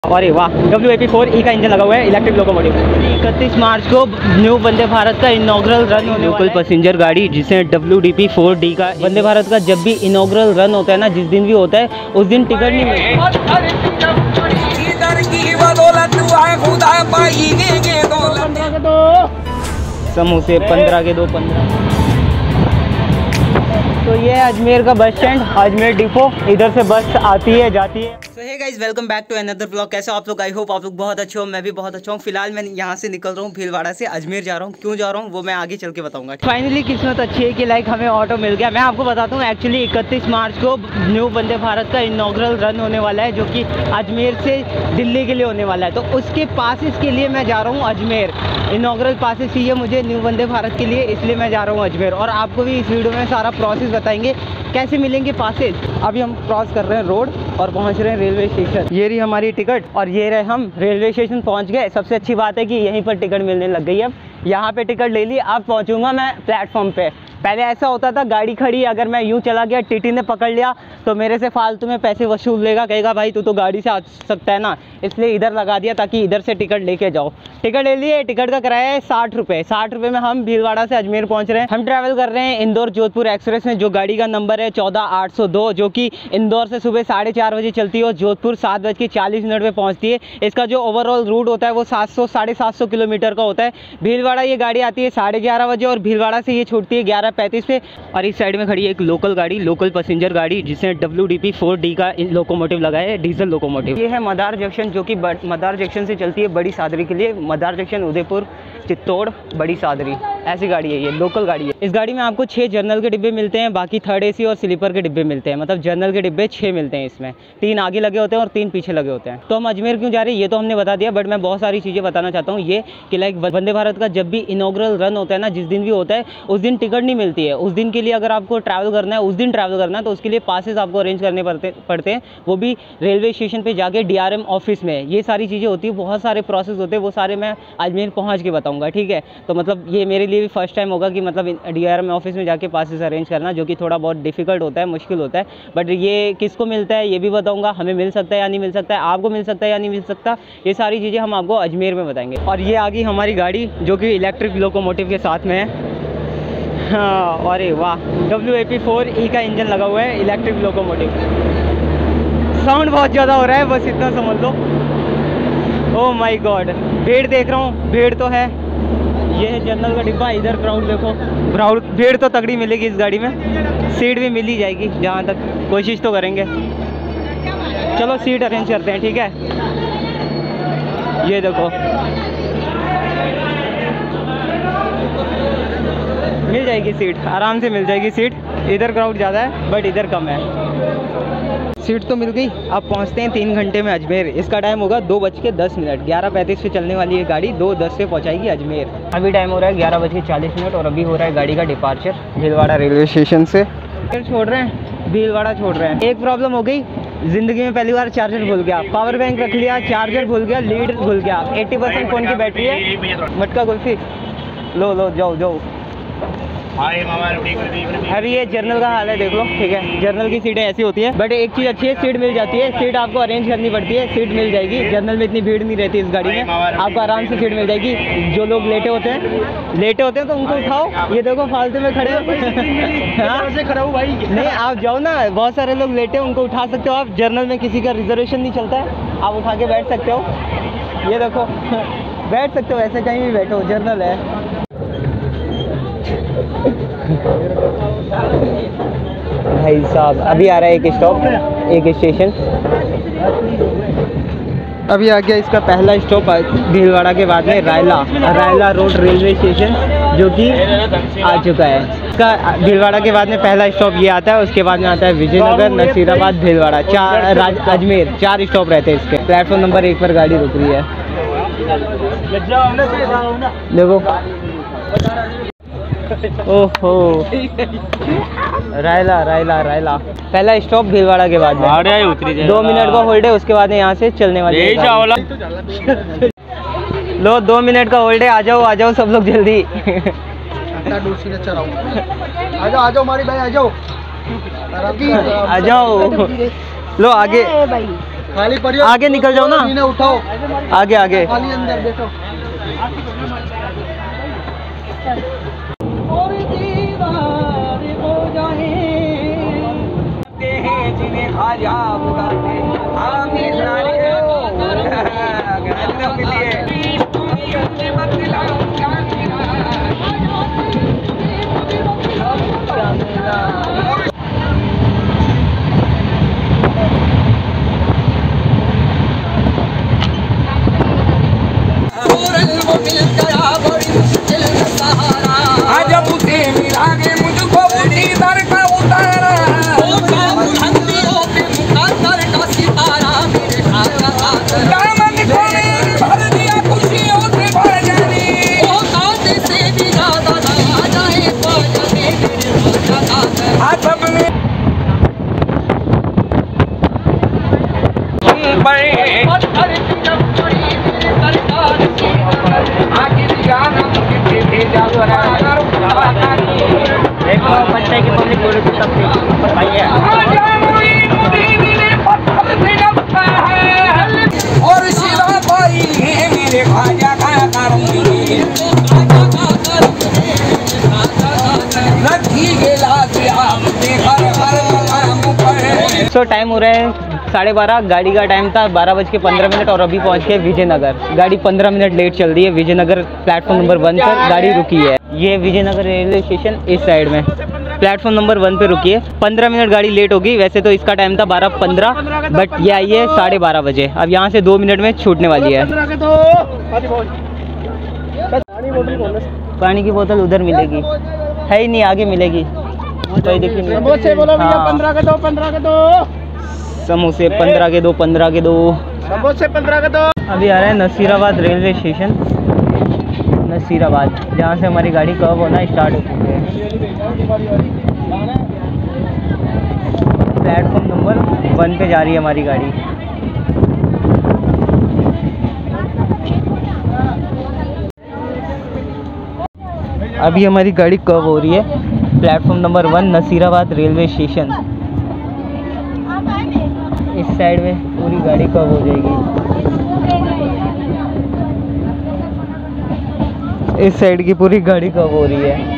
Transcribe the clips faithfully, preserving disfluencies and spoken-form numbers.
अरे वाह, W A P four E का इंजन लगा हुआ है, इलेक्ट्रिक लोकोमोटिव। इकतीस मार्च को न्यू वंदे भारत का इनॉग्रल रन होने वाला है। लोकल पैसेंजर गाड़ी जिसे W D P four D का वंदे भारत का जब भी इनॉग्रल रन होता है ना, जिस दिन भी होता है उस दिन टिकट नहीं मिलती। समोसे पंद्रह के दो पंद्रह। तो ये है अजमेर का बस स्टैंड, अजमेर डिपो। इधर से बस आती है जाती है। So hey guys, welcome back to another blog. कैसे हो आप लोग? आई होप आप लोग बहुत अच्छे हो, मैं भी बहुत अच्छा हूँ। फिलहाल मैं यहाँ से निकल रहा हूँ भीलवाड़ा से, अजमेर जा रहा हूँ। क्यों जा रहा हूँ वो मैं आगे चल के बताऊंगा। फाइनली किस्मत अच्छी है कि लाइक हमें ऑटो मिल गया। मैं आपको बताता हूँ, एक्चुअली इकतीस मार्च को न्यू वंदे भारत का इनॉग्रल रन होने वाला है, जो कि अजमेर से दिल्ली के लिए होने वाला है। तो उसके पासेस के लिए मैं जा रहा हूँ अजमेर। इनॉग्रल पासेस चाहिए मुझे न्यू वंदे भारत के लिए, इसलिए मैं जा रहा हूँ अजमेर। और आपको भी इस वीडियो में सारा प्रोसेस बताएंगे कैसे मिलेंगे पासेस। अभी हम क्रॉस कर रहे हैं रोड और पहुंच रहे हैं रेलवे स्टेशन। ये रही हमारी टिकट और ये रहे हम रेलवे स्टेशन पहुंच गए। सबसे अच्छी बात है कि यहीं पर टिकट मिलने लग गई है। अब यहाँ पे टिकट ले ली, अब पहुंचूंगा मैं प्लेटफॉर्म पे। पहले ऐसा होता था, गाड़ी खड़ी अगर मैं यूँ चला गया, टीटी ने पकड़ लिया तो मेरे से फालतू में पैसे वसूल लेगा, कहेगा भाई तू तो गाड़ी से आ सकता है ना, इसलिए इधर लगा दिया ताकि इधर से टिकट लेके जाओ। टिकट ले लिए, टिकट का किराया है साठ रुपये। साठ रुपये में हम भीलवाड़ा से अजमेर पहुंच रहे हैं। हम ट्रैवल कर रहे हैं इंदौर जोधपुर एक्सप्रेस में, जो गाड़ी का नंबर है चौदह आठ सौ दो, जो कि इंदौर से सुबह साढ़े चार बजे चलती है और जोधपुर सात बज के चालीस मिनट में पहुंचती है। इसका जो ओवरऑल रूट होता है वो सात सौ साढ़े सात सौ किलोमीटर का होता है। भीलवाड़ा ये गाड़ी आती है साढ़े ग्यारह बजे और भीलवाड़ा से ये छूटती है ग्यारह पैंतीस पे। और इस साइड में खड़ी है एक लोकल गाड़ी, लोकल पैसेंजर गाड़ी, जिसने W D P four D का लोकोमोटिव लगाया है, डीजल लोकोमोटिव। ये है मदार जंक्शन, जो कि मदार जंक्शन से चलती है बड़ी सादरी के लिए। मदार जंक्शन, उदयपुर, चित्तौड़, बड़ी सादरी, ऐसी गाड़ी है ये, लोकल गाड़ी है। इस गाड़ी में आपको छः जर्नल के डिब्बे मिलते हैं, बाकी थर्ड एसी और स्लीपर के डिब्बे मिलते हैं। मतलब जर्नल के डिब्बे छः मिलते हैं इसमें, तीन आगे लगे होते हैं और तीन पीछे लगे होते हैं। तो हम अजमेर क्यों जा रहे हैं ये तो हमने बता दिया, बट मैं बहुत सारी चीज़ें बताना चाहता हूँ। ये कि लाइक वंदे भारत का जब भी इनॉग्रल रन होता है ना, जिस दिन भी होता है उस दिन टिकट नहीं मिलती है। उस दिन के लिए अगर आपको ट्रैवल करना है, उस दिन ट्रैवल करना है, तो उसके लिए पासेस आपको अरेंज करने पड़ते पड़ते हैं, वो भी रेलवे स्टेशन पर जाके डी आर एम ऑफिस में। ये सारी चीज़ें होती है, बहुत सारे प्रोसेस होते हैं, वो सारे मैं अजमेर पहुँच के बताऊँगा, ठीक है। तो मतलब ये मेरे लिए भी फर्स्ट टाइम होगा कि मतलब डी आर एम ऑफिस में जाके पासेस अरेंज करना, जो कि थोड़ा बहुत डिफिकल्ट होता है, मुश्किल होता है। बट ये किसको मिलता है ये भी बताऊंगा, हमें मिल सकता है या नहीं मिल सकता है, आपको मिल सकता है या नहीं मिल सकता, ये सारी चीज़ें हम आपको अजमेर में बताएंगे। और ये आ गई हमारी गाड़ी, जो कि इलेक्ट्रिक लोकोमोटिव के साथ में है। हाँ, अरे वाह, W A P four E का इंजन लगा हुआ है, इलेक्ट्रिक लोकोमोटिव। साउंड बहुत ज़्यादा हो रहा है, बस इतना समझ लो। ओह माय गॉड, भीड़ देख रहा हूँ, भीड़ तो है। ये है जनरल का डिब्बा, इधर क्राउड देखो, क्राउड, भीड़ तो तगड़ी मिलेगी इस गाड़ी में। सीट भी मिल ही जाएगी, जहाँ तक कोशिश तो करेंगे। चलो सीट अरेंज करते हैं, ठीक है। ये देखो, मिल जाएगी सीट, आराम से मिल जाएगी सीट। इधर क्राउड ज़्यादा है बट इधर कम है। सीट तो मिल गई। अब पहुंचते हैं तीन घंटे में अजमेर। इसका टाइम होगा दो बज के दस मिनट ग्यारह पैंतीस पे चलने वाली है गाड़ी, दो दस पे पहुंचाएगी अजमेर। अभी टाइम हो रहा है ग्यारह बज के चालीस मिनट और अभी हो रहा है गाड़ी का डिपार्चर भीलवाड़ा रेलवे स्टेशन से। फिर छोड़ रहे हैं, भीलवाड़ा छोड़ रहे हैं। एक प्रॉब्लम हो गई, ज़िंदगी में पहली बार चार्जर भूल गया। पावर बैंक रख लिया, चार्जर भूल गया, लीड भूल गया। अस्सी परसेंट फ़ोन की बैटरी है। मटका कुल्फी लो लो, जाओ जाओ। अभी ये जर्नल का हाल है, देख लो, ठीक है। जर्नल की सीटें ऐसी होती है, बट एक चीज़ अच्छी है, सीट मिल जाती है। सीट आपको अरेंज करनी पड़ती है, सीट मिल जाएगी। जर्नल में इतनी भीड़ नहीं रहती इस गाड़ी में, आपको आराम से सीट मिल जाएगी। जो लोग लेटे होते हैं लेटे होते हैं तो उनको उठाओ। ये देखो फालतू में खड़े हो खड़ा हूँ भाई, नहीं आप जाओ ना, बहुत सारे लोग लेटे हैं, उनको उठा सकते हो आप। जर्नल में किसी का रिजर्वेशन नहीं चलता है, आप उठा के बैठ सकते हो। ये देखो बैठ सकते हो, ऐसे कहीं भी बैठो, जर्नल है। भाई साहब अभी आ रहा है एक स्टॉप, एक स्टेशन अभी आ गया। इसका पहला स्टॉप भीलवाड़ा के बाद में Raila Raila road railway station, जो कि आ चुका है। इसका भीलवाड़ा के बाद में पहला स्टॉप ये आता है, उसके बाद में आता है विजयनगर, नसीराबाद, भीलवाड़ा, चार अजमेर, चार स्टॉप रहते हैं इसके। प्लेटफॉर्म नंबर एक पर गाड़ी रुक रही है, देखो। ओहो, रायला रायला रायला पहला स्टॉप भीलवाड़ा के बाद में उतरी दो मिनट का होल्ड है, उसके बाद यहाँ से चलने वाली है। लो दो मिनट का होल्ड है, आ जाओ आ जाओ सब लोग जल्दी। आ जाओ आ जाओ हमारी भाई, आ जाओ आ जाओ। लो आगे खाली पड़ी, आगे निकल जाओ ना, उठाओ आगे आगे। खाली अंदर देखो। सो टाइम हो रहा है साढ़े बारह, गाड़ी का टाइम था बारह बज के पंद्रह मिनट और अभी पहुंच गए विजयनगर। गाड़ी पंद्रह मिनट लेट चल रही है। विजयनगर प्लेटफॉर्म नंबर वन पर गाड़ी रुकी है। ये विजयनगर रेलवे स्टेशन इस साइड में प्लेटफॉर्म नंबर वन पे रुकी है। पंद्रह मिनट गाड़ी लेट होगी। वैसे तो इसका टाइम था बारह पंद्रह, बट ये आई है साढ़े बारह बजे। अब यहाँ से दो मिनट में छूटने वाली है। पानी की बोतल उधर मिलेगी, है ही नहीं, आगे मिलेगी। कोई दिक्कत नहीं। समोसे बोलो भैया, पंद्रह के दो, पंद्रह के दो समोसे, पंद्रह के दो, पंद्रह के दो समोसे, पंद्रह के दो। अभी आ रहा है नसीराबाद रेलवे स्टेशन, नसीराबाद, जहाँ से हमारी गाड़ी कब होना स्टार्ट हो चुकी है। प्लेटफॉर्म नंबर वन पे जा रही है हमारी गाड़ी। अभी हमारी गाड़ी कब हो रही है platform number one Nasirabad railway station. इस साइड में पूरी गाड़ी कब हो जाएगी। इस साइड की पूरी गाड़ी कब हो रही है।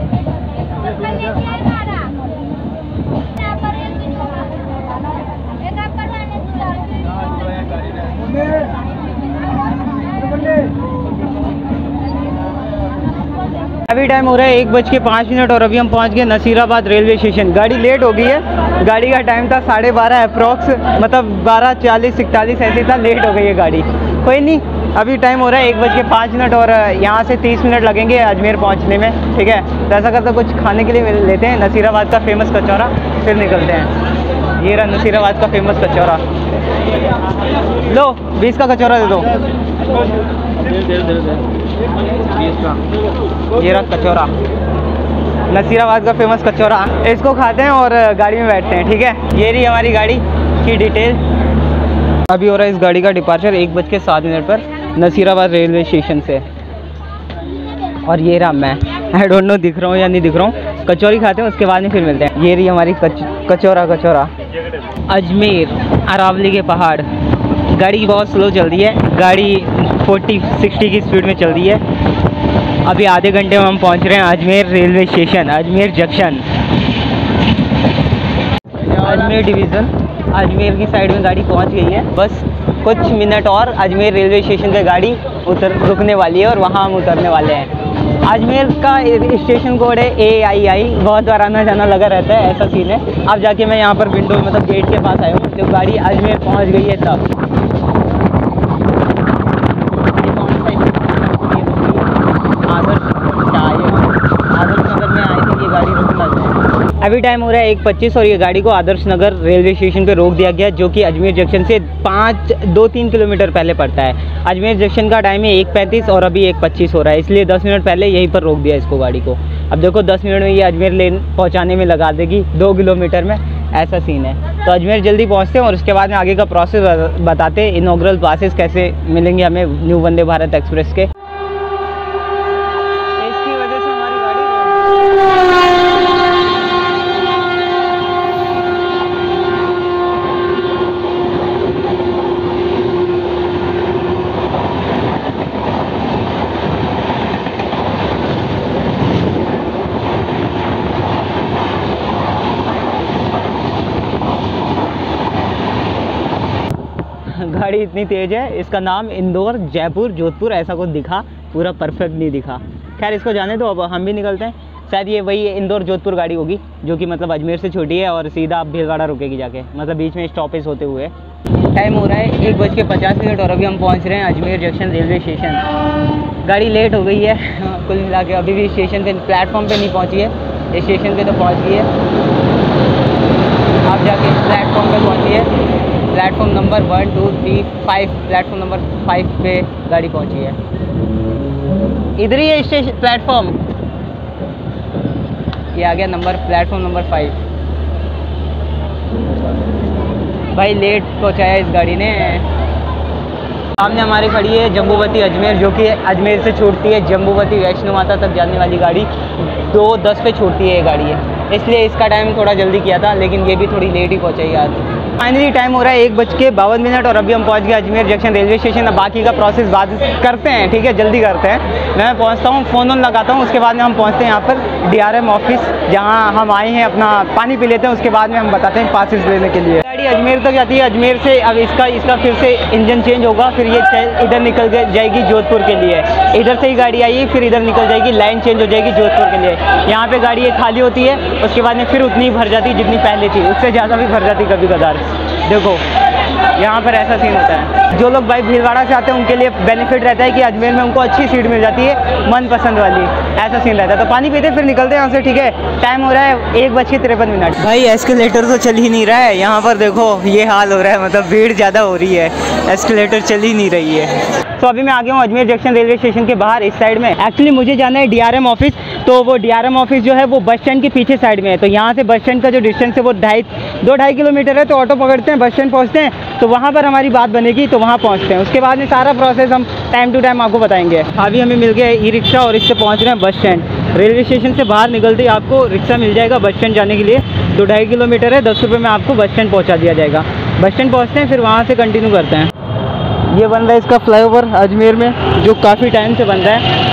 अभी टाइम हो रहा है एक बज के पाँच मिनट और अभी हम पहुंच गए नसीराबाद रेलवे स्टेशन। गाड़ी लेट हो गई है। गाड़ी का टाइम था साढ़े बारह अप्रॉक्स, मतलब बारह चालीस इकतालीस ऐसे था, लेट हो गई है गाड़ी। कोई नहीं, अभी टाइम हो रहा है एक बज के पाँच मिनट और यहाँ से तीस मिनट लगेंगे अजमेर पहुँचने में। ठीक है, तो ऐसा करते कुछ खाने के लिए लेते हैं नसीराबाद का फेमस कचौरा, फिर निकलते हैं। ये रहा नसीराबाद का फेमस कचौरा। लो बीस का कचौरा दे दो। ये रहा कचौरा, नसीराबाद का फेमस कचौरा। इसको खाते हैं और गाड़ी में बैठते हैं। ठीक है, ये रही हमारी गाड़ी की डिटेल। अभी हो रहा है इस गाड़ी का डिपार्चर एक बज के सात मिनट पर नसीराबाद रेलवे स्टेशन से। और ये रहा मैं, आई डोंट नो दिख रहा हूँ या नहीं दिख रहा हूँ। कचौरी खाते हैं, उसके बाद में फिर मिलते हैं। ये रही हमारी कच, कचौरा कचौरा अजमेर अरावली के पहाड़। गाड़ी बहुत स्लो चल रही है, गाड़ी चालीस साठ की स्पीड में चल रही है। अभी आधे घंटे में हम पहुंच रहे हैं Ajmer railway station, Ajmer junction, Ajmer division. Ajmer की साइड में गाड़ी पहुंच गई है। बस कुछ मिनट और अजमेर रेलवे स्टेशन पे गाड़ी उतर रुकने वाली है और वहां हम उतरने वाले हैं। अजमेर का स्टेशन कोड है ए आई आई। बहुत बार आना जाना लगा रहता है, ऐसा सीन है। अब जाके मैं यहाँ पर विंडो मतलब गेट के पास आया हूँ, जब गाड़ी अजमेर पहुँच गई है तब। अभी टाइम हो रहा है एक पच्चीस और ये गाड़ी को आदर्श नगर रेलवे स्टेशन पे रोक दिया गया, जो कि अजमेर जंक्शन से पाँच दो तीन किलोमीटर पहले पड़ता है। अजमेर जंक्शन का टाइम है एक पैंतीस और अभी एक पच्चीस हो रहा है, इसलिए दस मिनट पहले यहीं पर रोक दिया इसको गाड़ी को। अब देखो दस मिनट में ये अजमेर लेन पहुँचाने में लगा देगी, दो किलोमीटर में, ऐसा सीन है। तो अजमेर जल्दी पहुँचते हैं और उसके बाद में आगे का प्रोसेस बताते हैं। इनॉग्रल पासेस कैसे मिलेंगे हमें न्यू वंदे भारत एक्सप्रेस के। इसकी वजह से हमारी गाड़ी गाड़ी इतनी तेज़ है, इसका नाम इंदौर जयपुर जोधपुर ऐसा कुछ दिखा, पूरा परफेक्ट नहीं दिखा। खैर इसको जाने दो, अब हम भी निकलते हैं। शायद ये वही इंदौर जोधपुर गाड़ी होगी जो कि मतलब अजमेर से छोटी है और सीधा अब भीलवाड़ा रुकेगी जाके, मतलब बीच में स्टॉपेज होते हुए। टाइम हो रहा है एक बज के पचास मिनट और अभी हम पहुंच रहे हैं अजमेर जंक्शन रेलवे स्टेशन। गाड़ी लेट हो गई है कुल मिला के, अभी भी स्टेशन पे प्लेटफॉर्म पे नहीं पहुंची है, स्टेशन पे तो पहुंच गई है। आप जाके प्लेटफॉर्म पे पहुंची है, platform number one two three five, platform number five पे गाड़ी पहुंची है। इधर ही है स्टेशन प्लेटफॉर्म, ये आ गया नंबर प्लेटफॉर्म नंबर फाइव। भाई लेट पहुंचाया इस गाड़ी ने। सामने हमारी खड़ी है जम्बूवती अजमेर, जो कि अजमेर से छूटती है जम्बूवती वैष्णो माता तक जाने वाली गाड़ी। दो दस पे छूटती है ये गाड़ी है, इसलिए इसका टाइम थोड़ा जल्दी किया था, लेकिन ये भी थोड़ी लेट ही पहुंचाई आज। फाइनली टाइम हो रहा है एक बज के बावन मिनट और अभी हम पहुंच गए अजमेर जंक्शन रेलवे स्टेशन। अब बाकी का प्रोसेस बाद करते हैं, ठीक है, जल्दी करते हैं। मैं पहुंचता हूं, फ़ोन वोन लगाता हूं, उसके बाद में हम पहुंचते हैं यहाँ पर डीआरएम ऑफिस, जहां हम आए हैं अपना पानी पी लेते हैं, उसके बाद में हम बताते हैं पासेस लेने के लिए। गाड़ी अजमेर तक जाती है, अजमेर से अब इसका इसका फिर से इंजन चेंज होगा, फिर ये इधर निकल जाएगी जोधपुर के लिए। इधर से ही गाड़ी आई, फिर इधर निकल जाएगी, लाइन चेंज हो जाएगी जोधपुर के लिए। यहाँ पे गाड़ी ये खाली होती है, उसके बाद में फिर उतनी भर जाती जितनी पहले थी, उससे ज़्यादा भी भर जाती कभी कभार। देखो यहाँ पर ऐसा सीन होता है। जो लोग भाई भीलवाड़ा से आते हैं उनके लिए बेनिफिट रहता है कि अजमेर में उनको अच्छी सीट मिल जाती है, मनपसंद वाली, ऐसा सीन रहता है। तो पानी पीते फिर निकलते हैं यहाँ से, ठीक है। टाइम हो रहा है एक बज के तिरपन मिनट। भाई एस्केलेटर तो चल ही नहीं रहा है यहाँ पर, देखो ये हाल हो रहा है, मतलब भीड़ ज़्यादा हो रही है, एस्केलेटर चल ही नहीं रही है। तो अभी मैं आ गया हूँ अजमेर जंक्शन रेलवे स्टेशन के बाहर इस साइड में। एक्चुअली मुझे जाना है डीआरएम ऑफिस, तो वो डीआरएम ऑफिस जो है वो बस स्टैंड के पीछे साइड में है। तो यहाँ से बस स्टैंड का जो डिस्टेंस है वो ढाई दो ढाई किलोमीटर है। तो ऑटो पकड़ते हैं, बस स्टैंड पहुँचते हैं, तो वहाँ पर हमारी बात बनेगी, तो वहाँ पहुँचते हैं। उसके बाद में सारा प्रोसेस हम टाइम टू टाइम आपको बताएंगे। अभी हमें मिल गया ई रिक्शा और इससे पहुँच रहे हैं बस स्टैंड। रेलवे स्टेशन से बाहर निकलते ही आपको रिक्शा मिल जाएगा बस स्टैंड जाने के लिए। दो ढाई किलोमीटर है, दस रुपये में आपको बस स्टैंड पहुँचा दिया जाएगा। बस स्टैंड पहुँचते हैं, फिर वहाँ से कंटिन्यू करते हैं। ये बन रहा है इसका फ्लाईओवर अजमेर में, जो काफ़ी टाइम से बन रहा है।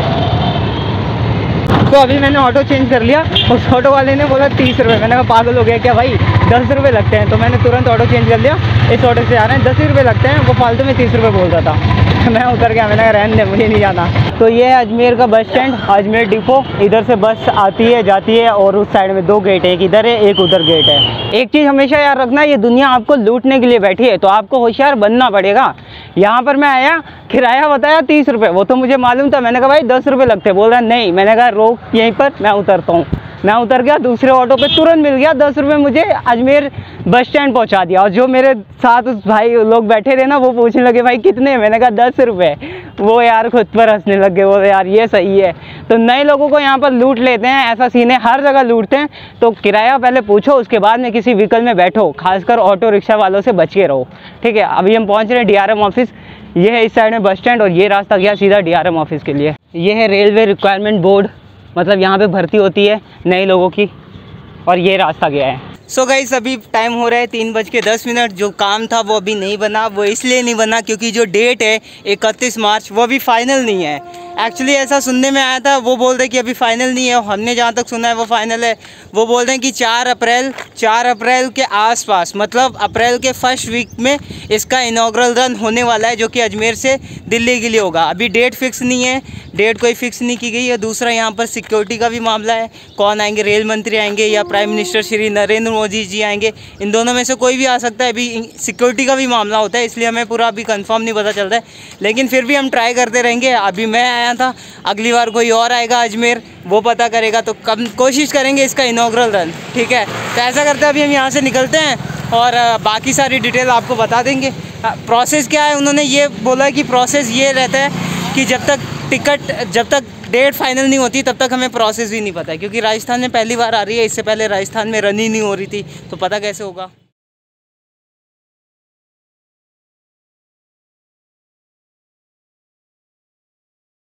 तो अभी मैंने ऑटो चेंज कर लिया, उस ऑटो वाले ने बोला तीस रुपये। मैंने कहा पागल हो गया क्या भाई, दस रुपये लगते हैं। तो मैंने तुरंत ऑटो चेंज कर लिया, इस ऑटो से आ रहे हैं, दस ही रुपये लगते हैं। वो फालतू में तीस रुपये बोल रहा था। मैं उतर गया, मैंने कहा रहने दे, मुझे नहीं जाना। तो ये है अजमेर का बस स्टैंड, अजमेर डिपो। इधर से बस आती है जाती है और उस साइड में दो गेट है, एक इधर है एक उधर गेट है। एक चीज़ हमेशा याद रखना, ये दुनिया आपको लूटने के लिए बैठी है, तो आपको होशियार बनना पड़ेगा। यहाँ पर मैं आया, किराया बताया तीस रुपये, वो तो मुझे मालूम था। मैंने कहा भाई दस रुपये लगते, बोल रहा नहीं। मैंने कहा रोक यहीं पर, मैं उतरता हूँ। मैं उतर गया, दूसरे ऑटो पे तुरंत मिल गया, दस रुपये मुझे अजमेर बस स्टैंड पहुंचा दिया। और जो मेरे साथ उस भाई लोग बैठे थे ना, वो पूछने लगे भाई कितने। मैंने कहा दस रुपये। वो यार खुद पर हंसने लग गए, बोले यार ये सही है। तो नए लोगों को यहाँ पर लूट लेते हैं, ऐसा सीन है, हर जगह लूटते हैं। तो किराया पहले पूछो, उसके बाद में किसी व्हीकल में बैठो, खासकर ऑटो रिक्शा वालों से बच के रहो, ठीक है। अभी हम पहुँच रहे हैं डीआरएम ऑफिस। ये है इस साइड में बस स्टैंड और ये रास्ता गया सीधा डीआरएम ऑफिस के लिए। ये है रेलवे रिक्वायरमेंट बोर्ड, मतलब यहाँ पे भर्ती होती है नए लोगों की, और ये रास्ता गया है। सो so गाइस अभी टाइम हो रहा है तीन बज के दस मिनट। जो काम था वो अभी नहीं बना, वो इसलिए नहीं बना क्योंकि जो डेट है इकतीस मार्च वो अभी फाइनल नहीं है। एक्चुअली ऐसा सुनने में आया था, वो बोल रहे कि अभी फाइनल नहीं है, हमने जहाँ तक सुना है वो फाइनल है। वो बोल रहे हैं कि चार अप्रैल चार अप्रैल के आसपास, मतलब अप्रैल के फर्स्ट वीक में इसका इनॉग्रल रन होने वाला है, जो कि अजमेर से दिल्ली के लिए होगा। अभी डेट फिक्स नहीं है, डेट कोई फिक्स नहीं की गई है। दूसरा यहाँ पर सिक्योरिटी का भी मामला है, कौन आएंगे, रेल मंत्री आएंगे या प्राइम मिनिस्टर श्री नरेंद्र मोदी जी आएंगे, इन दोनों में से कोई भी आ सकता है। अभी सिक्योरिटी का भी मामला होता है, इसलिए हमें पूरा अभी कंफर्म नहीं पता चलता है, लेकिन फिर भी हम ट्राई करते रहेंगे। अभी मैं आया था, अगली बार कोई और आएगा अजमेर, वो पता करेगा, तो कम कोशिश करेंगे इसका इनॉग्रल रन, ठीक है। तो ऐसा करते हैं, अभी हम यहाँ से निकलते हैं और बाकी सारी डिटेल आपको बता देंगे। प्रोसेस क्या है, उन्होंने ये बोला कि प्रोसेस ये रहता है कि जब तक टिकट जब तक डेट फाइनल नहीं होती तब तक हमें प्रोसेस भी नहीं पता है, क्योंकि राजस्थान में पहली बार आ रही है, इससे पहले राजस्थान में रन ही नहीं हो रही थी, तो पता कैसे होगा।